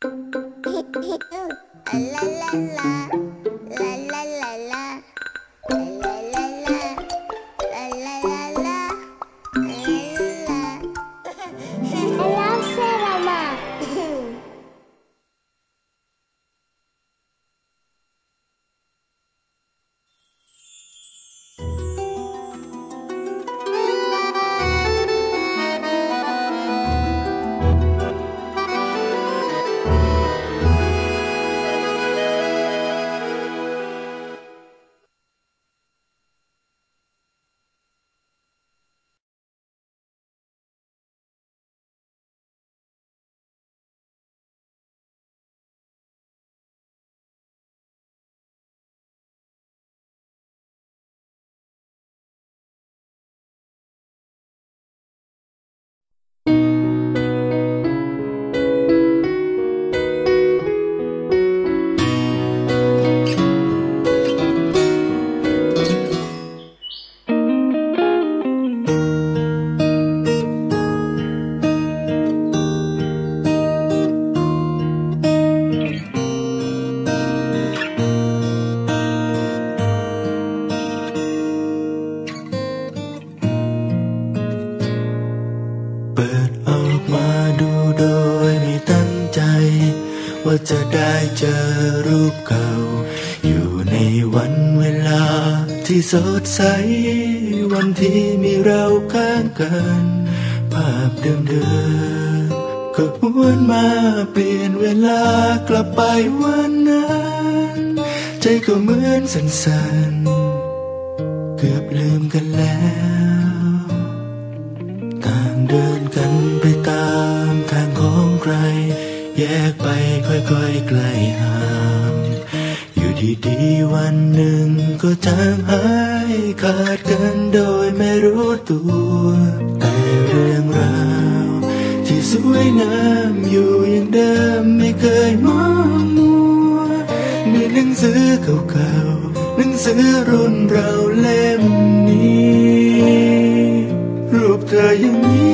เปิดออกมาดูโดยไม่ตั้งใจว่าจะได้เจอรูปเก่าอยู่ในวันเวลาที่สดใสวันที่มีเราข้างกันภาพเดิมๆก็หวนมาเปลี่ยนเวลากลับไปวันนั้นใจก็เหมือนสั่นๆเกือบลืมกันแล้วต่างเดินกันไปตามทางของใครแยกไปค่อยๆไกลห่างอยู่ดีๆวันหนึ่งก็จางหายขาดกันโดยไม่รู้ตัวแต่เรื่องราวที่สวยงามอยู่อย่างเดิมไม่เคยมองมัวในหนังสือเก่าๆหนังสือรุ่นเราเล่มนี้รูปเธอยังมี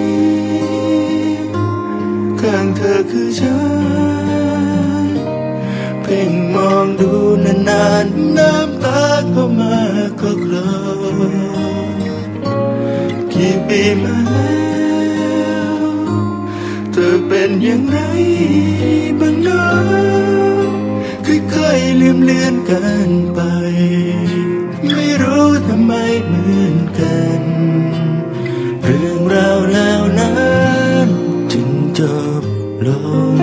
ข้างเธอคือฉันเพ่งมองดูนานๆน้ำตาก็มาก็คลอกี่ปีมาแล้วเธอเป็นอย่างไรบ้างนะค่อยๆเลื่อนกันไปไม่รู้ทำไมเหมือนกันเรื่องราวแล้วนั้นจึงจบลง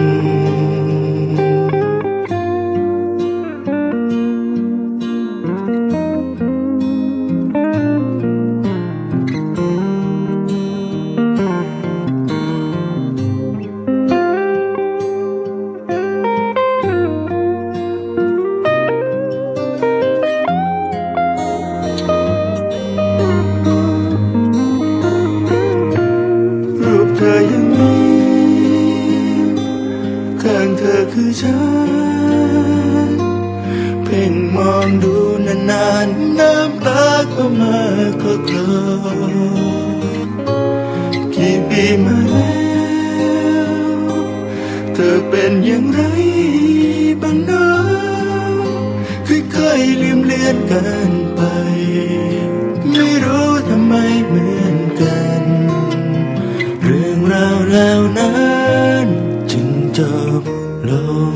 เธอยังมีข้างเธอคือฉันเพ่งมองดูนานๆน้ำตาก็มาก็กลอกี่ปีมาแล้วเธอเป็นอย่างไรบ้างนะค่อยๆเลื่อนกันไปไม่รู้ทำไมเหมือนกันเรื่องราวแล้วนั้นจึงจบลง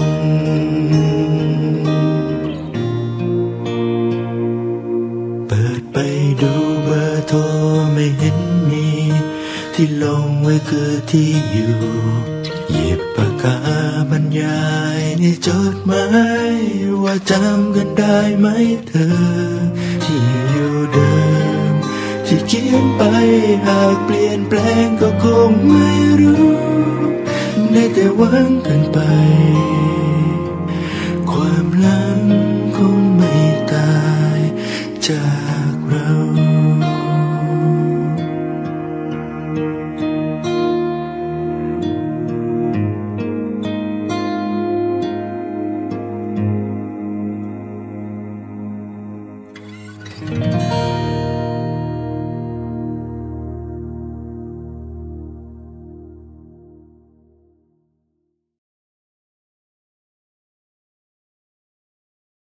เปิดไปดูเบอร์โทรไม่เห็นมีที่ลงไว้คือที่อยู่หยิบปากกาบรรยายในจดหมายว่าจำกันได้ไหมเธอที่อยู่เดิมที่เขียนไปหากเปลี่ยนแปลงก็คงไม่รู้ได้แต่หวังกันไปความลับ